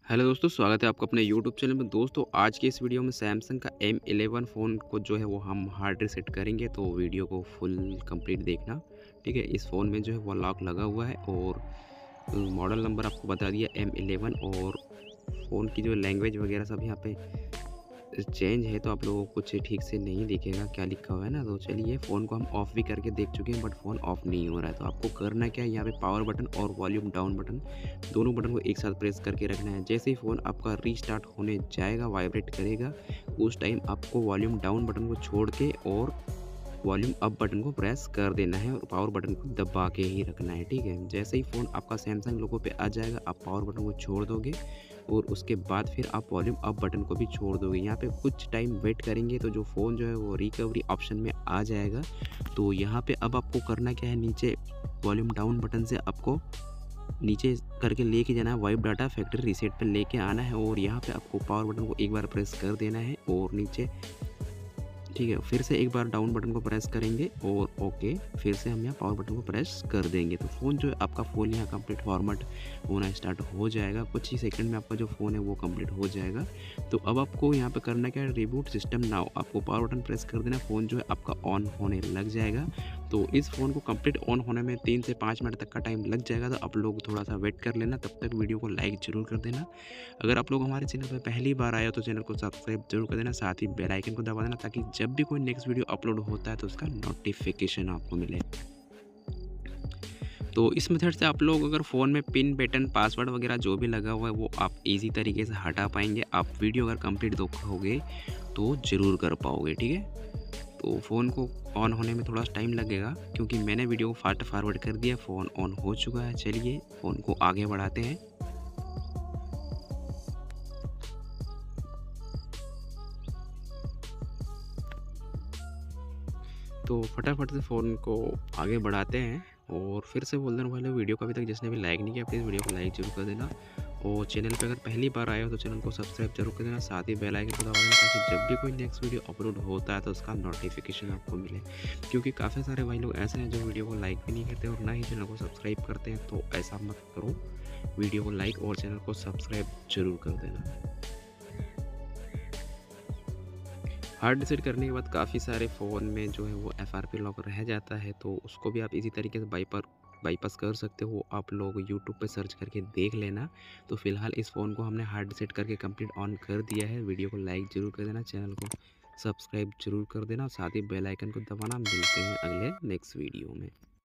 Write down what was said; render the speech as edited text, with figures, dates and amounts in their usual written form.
Hello दोस्तों, स्वागत है आपका अपने यूट्यूब चैनल में। दोस्तों आज के इस वीडियो में सैमसंग का M11 फ़ोन को जो है वो हम हार्ड रीसेट करेंगे, तो वीडियो को फुल कंप्लीट देखना। ठीक है, इस फ़ोन में जो है वो लॉक लगा हुआ है और मॉडल नंबर आपको बता दिया M11 और फ़ोन की जो लैंग्वेज वगैरह सब यहाँ पे चेंज है, तो आप लोगों को कुछ ठीक से नहीं दिखेगा क्या लिखा हुआ है ना। तो चलिए, फ़ोन को हम ऑफ़ भी करके देख चुके हैं बट फ़ोन ऑफ़ नहीं हो रहा है। तो आपको करना क्या है, यहाँ पे पावर बटन और वॉल्यूम डाउन बटन दोनों बटन को एक साथ प्रेस करके रखना है। जैसे ही फ़ोन आपका रीस्टार्ट होने जाएगा, वाइब्रेट करेगा, उस टाइम आपको वॉल्यूम डाउन बटन को छोड़ के और वॉल्यूम अप बटन को प्रेस कर देना है और पावर बटन को दबा के ही रखना है। ठीक है, जैसे ही फ़ोन आपका सैमसंग लोगो पे आ जाएगा, आप पावर बटन को छोड़ दोगे और उसके बाद फिर आप वॉल्यूम अप बटन को भी छोड़ दोगे। यहाँ पे कुछ टाइम वेट करेंगे तो जो फ़ोन जो है वो रिकवरी ऑप्शन में आ जाएगा। तो यहाँ पे अब आपको करना क्या है, नीचे वॉल्यूम डाउन बटन से आपको नीचे करके लेके जाना है, वाइप डाटा फैक्ट्री रीसेट पे लेके आना है और यहाँ पे आपको पावर बटन को एक बार प्रेस कर देना है और नीचे ठीक है, फिर से एक बार डाउन बटन को प्रेस करेंगे और ओके, फिर से हम यहाँ पावर बटन को प्रेस कर देंगे। तो फ़ोन जो है आपका फ़ोन यहाँ कंप्लीट फॉर्मेट होना स्टार्ट हो जाएगा। कुछ ही सेकंड में आपका जो फ़ोन है वो कंप्लीट हो जाएगा। तो अब आपको यहाँ पे करना क्या है, रिबूट सिस्टम नाउ, आपको पावर बटन प्रेस कर देना, फ़ोन जो है आपका ऑन होने लग जाएगा। तो इस फ़ोन को कंप्लीट ऑन होने में 3 से 5 मिनट तक का टाइम लग जाएगा, तो आप लोग थोड़ा सा वेट कर लेना। तब तक वीडियो को लाइक ज़रूर कर देना। अगर आप लोग हमारे चैनल पर पहली बार आए हो तो चैनल को सब्सक्राइब जरूर कर देना, साथ ही बेल आइकन को दबा देना ताकि जब भी कोई नेक्स्ट वीडियो अपलोड होता है तो उसका नोटिफिकेशन आपको मिले। तो इस मेथड से आप लोग अगर फ़ोन में पिन बटन पासवर्ड वगैरह जो भी लगा हुआ है वो आप इजी तरीके से हटा पाएंगे। आप वीडियो अगर कंप्लीट देखोगे तो ज़रूर कर पाओगे। ठीक है, तो फ़ोन को ऑन होने में थोड़ा टाइम लगेगा क्योंकि मैंने वीडियो को फास्ट फॉरवर्ड कर दिया, फ़ोन ऑन हो चुका है। चलिए फ़ोन को आगे बढ़ाते हैं। तो फटाफट से फ़ोन को आगे बढ़ाते हैं और फिर से बोल देना वाले वीडियो को अभी तक जिसने भी लाइक नहीं किया प्लीज़ वीडियो को लाइक जरूर कर देना और चैनल पे अगर पहली बार आए हो तो चैनल को सब्सक्राइब जरूर कर देना, साथ ही बेल आइकन को दबा देना ताकि जब भी कोई नेक्स्ट वीडियो अपलोड होता है तो उसका नोटिफिकेशन आपको मिले। क्योंकि काफ़ी सारे भाई लोग ऐसे हैं जो वीडियो को लाइक भी नहीं करते और ना ही चैनल को सब्सक्राइब करते हैं, तो ऐसा मत करो, वीडियो को लाइक और चैनल को सब्सक्राइब जरूर कर देना। हार्ड रीसेट करने के बाद काफ़ी सारे फ़ोन में जो है वो FRP लॉक रह जाता है, तो उसको भी आप इसी तरीके से बाईपास कर सकते हो। आप लोग यूट्यूब पे सर्च करके देख लेना। तो फिलहाल इस फ़ोन को हमने हार्ड रीसेट करके कंप्लीट ऑन कर दिया है। वीडियो को लाइक ज़रूर कर देना, चैनल को सब्सक्राइब जरूर कर देना, साथ ही बेल आइकन को दबाना। मिलते हैं अगले नेक्स्ट वीडियो में।